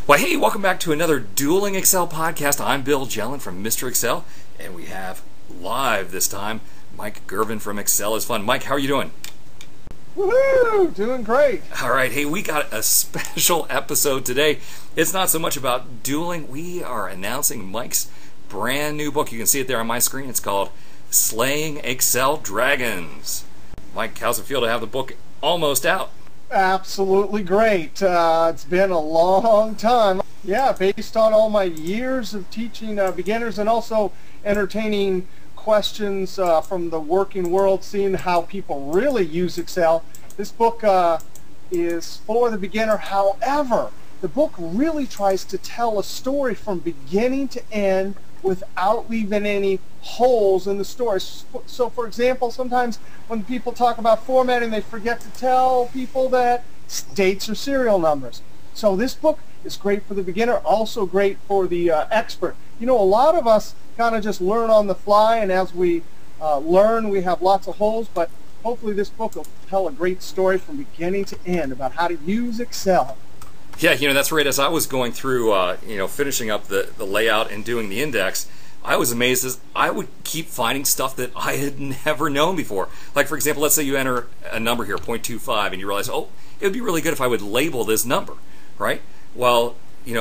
Well, hey, welcome back to another Dueling Excel podcast. I'm Bill Jelen from Mr. Excel, and we have live this time Mike Girvin from Excel is Fun. Mike, how are you doing? Woohoo! Doing great. All right, hey, we got a special episode today. It's not so much about dueling. We are announcing Mike's brand new book. You can see it there on my screen. It's called Slaying Excel Dragons. Mike, how's it feel to have the book almost out? Absolutely great. It's been a long time. Yeah, based on all my years of teaching beginners and also entertaining questions from the working world, seeing how people really use Excel. This book is for the beginner. However, the book really tries to tell a story from beginning to end without leaving any holes in the story. So for example, sometimes when people talk about formatting, they forget to tell people that dates are serial numbers. So this book is great for the beginner, also great for the expert. You know, a lot of us kind of just learn on the fly, and as we learn, we have lots of holes, but hopefully this book will tell a great story from beginning to end about how to use Excel. Yeah, that's right. As I was going through, finishing up the layout and doing the index, I was amazed as I would keep finding stuff that I had never known before. Like, for example, let's say you enter a number here, 0.25, and you realize, oh, it would be really good if I would label this number, right? Well,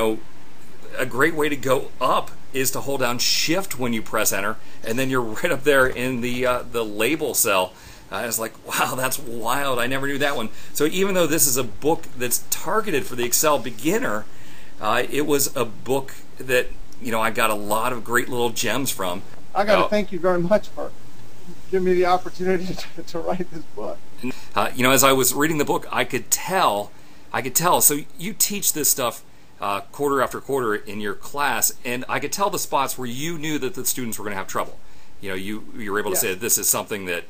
a great way to go up is to hold down Shift when you press Enter, and then you're right up there in the label cell. I was like, wow, that's wild. I never knew that one. So even though this is a book that's targeted for the Excel beginner, it was a book that I got a lot of great little gems from. I got to thank you very much for giving me the opportunity to write this book. As I was reading the book, I could tell. So you teach this stuff quarter after quarter in your class, and I could tell the spots where you knew that the students were going to have trouble. You were able to say that this is something that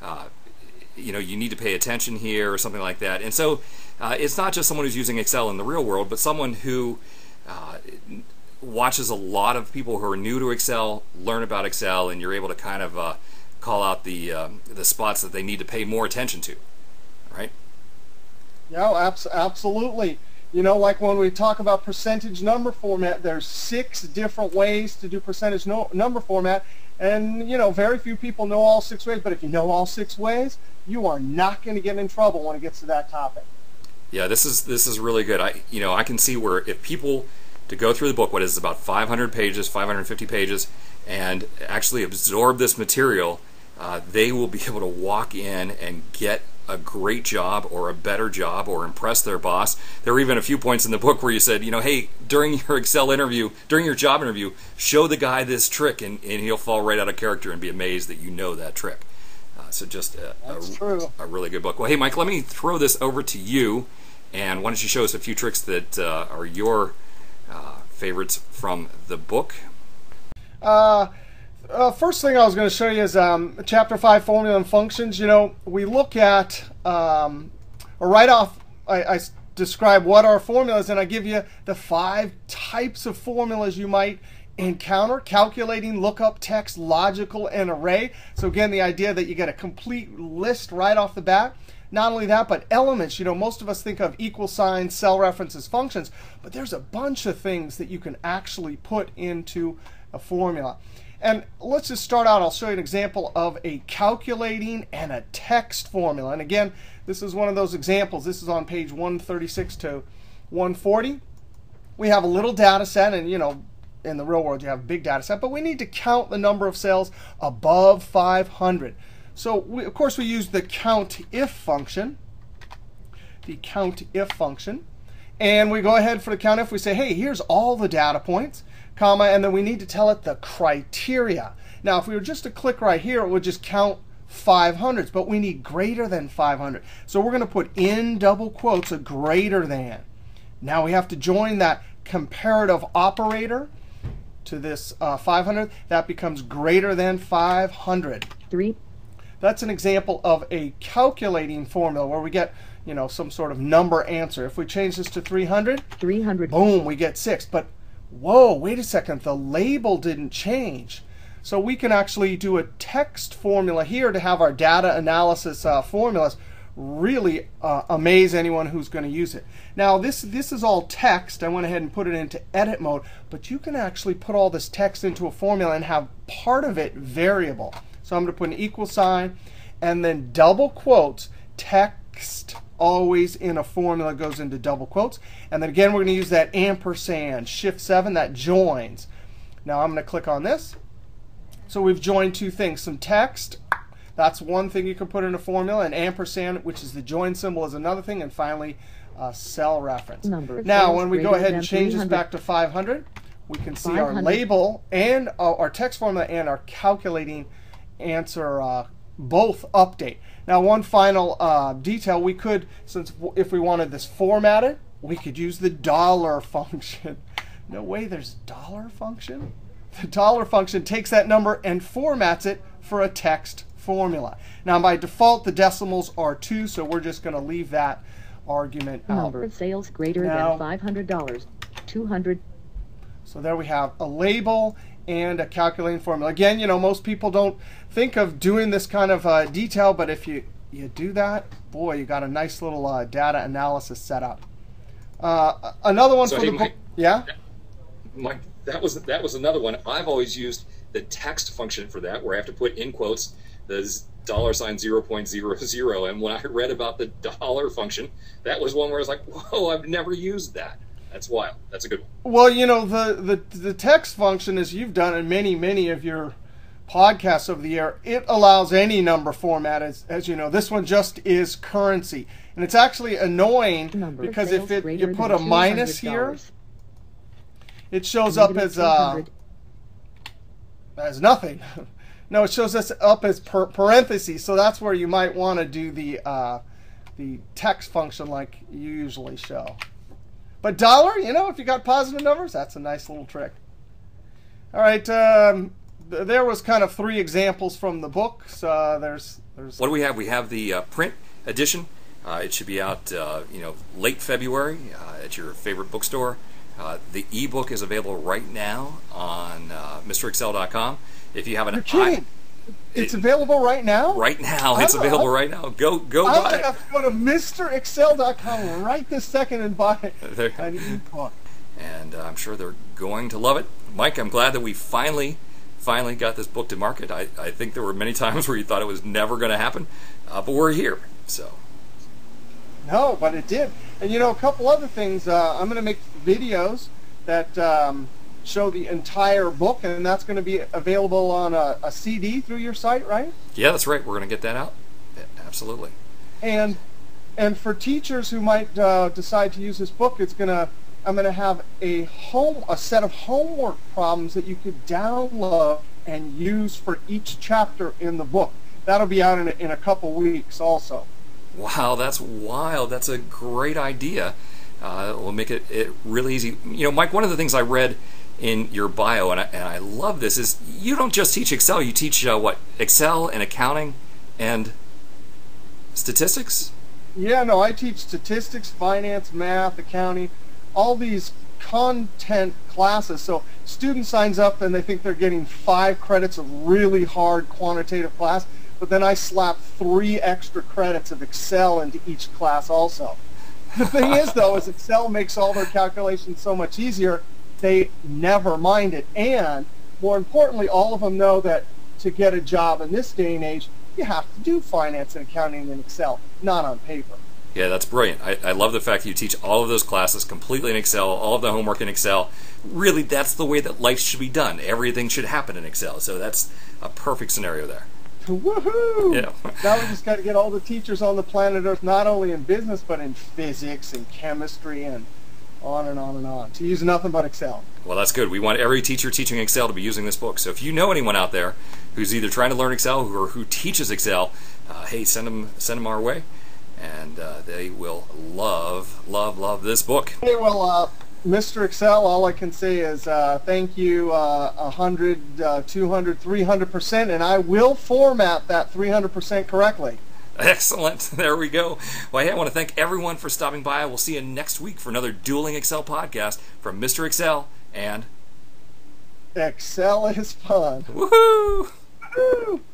you need to pay attention here or something like that. And so it's not just someone who's using Excel in the real world, but someone who watches a lot of people who are new to Excel, learn about Excel, and you're able to kind of call out the spots that they need to pay more attention to, right? Yeah, absolutely. Like when we talk about percentage number format, there's 6 different ways to do percentage number format. And, very few people know all 6 ways, but if you know all 6 ways, you are not going to get in trouble when it gets to that topic. Yeah, this is really good. I can see where if people to go through the book, what is about 500 pages, 550 pages, and actually absorb this material, they will be able to walk in and get a great job or a better job or impress their boss. There were even a few points in the book where you said, hey, during your Excel interview, during your job interview, show the guy this trick, and he'll fall right out of character and be amazed that you know that trick. So just a really good book. Well, hey, Mike, let me throw this over to you, and why don't you show us a few tricks that are your favorites from the book? First thing I was going to show you is Chapter 5, Formula and Functions. We look at, right off, I describe what are formulas, and I give you the 5 types of formulas you might encounter: calculating, lookup, text, logical, and array. So again, the idea that you get a complete list right off the bat. Not only that, but elements. Most of us think of equal signs, cell references, functions, but there's a bunch of things that you can actually put into a formula. And let's just start out. I'll show you an example of a calculating and a text formula. And again, this is one of those examples. This is on page 136 to 140. We have a little data set, and in the real world you have a big data set, but we need to count the number of cells above 500. So of course we use the COUNTIF function. The COUNTIF function. And we go ahead for the COUNTIF. We say, hey, here's all the data points, comma, and then we need to tell it the criteria. Now, if we were just to click right here, it would just count 500s, but we need greater than 500. So we're going to put in double quotes a greater than. Now we have to join that comparative operator to this 500. That becomes greater than 500. 3. That's an example of a calculating formula where we get some sort of number answer. If we change this to 300, boom, we get 6. But whoa, wait a second, the label didn't change. So we can actually do a text formula here to have our data analysis formulas really amaze anyone who's going to use it. Now, this is all text. I went ahead and put it into edit mode, but you can actually put all this text into a formula and have part of it variable. So I'm going to put an equal sign and then double quotes. Text always in a formula goes into double quotes. And then again, we're going to use that ampersand, Shift 7, that joins. Now I'm going to click on this. So we've joined two things, some text. That's one thing you can put in a formula. And ampersand, which is the join symbol, is another thing. And finally, cell reference. Now, when we go ahead and change this back to 500, we can see our label and our text formula and our calculating answer both update. Now, one final detail, we could, if we wanted this formatted, we could use the dollar function. No way there's dollar function? The dollar function takes that number and formats it for a text formula. Now, by default, the decimals are 2, so we're just going to leave that argument out. Number of sales greater than $500, 200. So there we have a label and a calculating formula. Again, you know, most people don't think of doing this kind of detail, but if you do that, boy, you got a nice little data analysis set up. Another one for the book. Yeah? Mike, that was another one. I've always used the text function for that, where I have to put in quotes the $0.00. And when I read about the dollar function, that was one where I was like, whoa, I've never used that. That's wild. That's a good one. Well, you know, the text function, as you've done in many of your podcasts over the year, it allows any number format. As you know, this one just is currency. And it's actually annoying because if you put a minus here, it shows up as nothing. No, it shows us up as parentheses. So that's where you might want to do the text function like you usually show. But dollar, you know, if you got positive numbers, that's a nice little trick. All right, there was kind of 3 examples from the book. So there's. What do we have? We have the print edition. It should be out, late February at your favorite bookstore. The ebook is available right now on MrExcel.com. If you have an, you're kidding. It's available right now? Right now. It's available right now. Go buy it. I'm going to have to go to MrExcel.com right this second and buy an ebook. And I'm sure they're going to love it. Mike, I'm glad that we finally got this book to market. I think there were many times where you thought it was never going to happen, but we're here. So. No, but it did. And, you know, a couple other things. I'm going to make videos that show the entire book, and that's going to be available on a CD through your site, right? Yeah, that's right. We're going to get that out. Yeah, absolutely. And for teachers who might decide to use this book, I'm going to have a set of homework problems that you could download and use for each chapter in the book. That'll be out in a couple weeks also. Wow, that's wild. That's a great idea. We'll make it really easy. You know, Mike, one of the things I read in your bio, and I love this, is you don't just teach Excel. You teach, Excel and accounting and statistics? Yeah, no, I teach statistics, finance, math, accounting, all these content classes. So student signs up and they think they're getting 5 credits of really hard quantitative class, but then I slap 3 extra credits of Excel into each class also. The thing is, though, is Excel makes all their calculations so much easier, they never mind it. And more importantly, all of them know that to get a job in this day and age, you have to do finance and accounting in Excel, not on paper. Yeah, that's brilliant. I love the fact that you teach all of those classes completely in Excel, all of the homework in Excel. Really, that's the way that life should be done. Everything should happen in Excel. So that's a perfect scenario there. Woohoo! Yeah. Now we just got to get all the teachers on the planet Earth, not only in business, but in physics and chemistry and on and on and on, to use nothing but Excel. Well, that's good. We want every teacher teaching Excel to be using this book. So if you know anyone out there who's either trying to learn Excel or who teaches Excel, hey, send them our way, and they will love this book. Hey, well, Mr. Excel, all I can say is thank you 100, 200, 300%, and I will format that 300% correctly. Excellent. There we go. Well, hey, I want to thank everyone for stopping by. We'll see you next week for another Dueling Excel podcast from Mr. Excel and Excel is fun. Woohoo! Woo!